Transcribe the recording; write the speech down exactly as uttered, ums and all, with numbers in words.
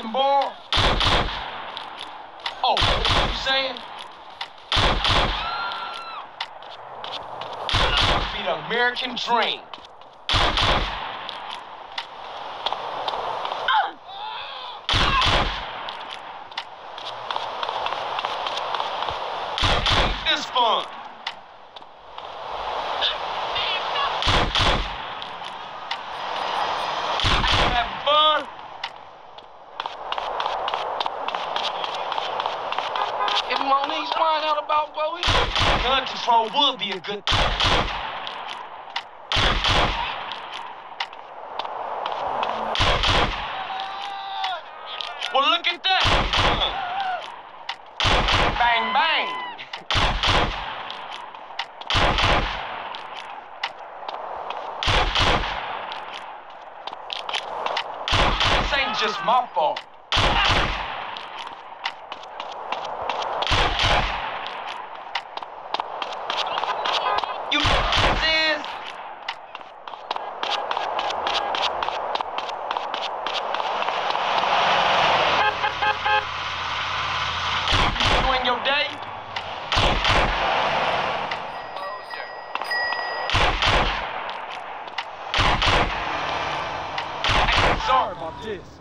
can borrow? Oh, what you saying? Must be the American dream. Ain't this fun? Having fun? If Monique's crying out about Bowie, gun control would be a good thing. Well, look at that. Bang, bang. This ain't just my fault. You know what this is? You doing your day? Sorry about this.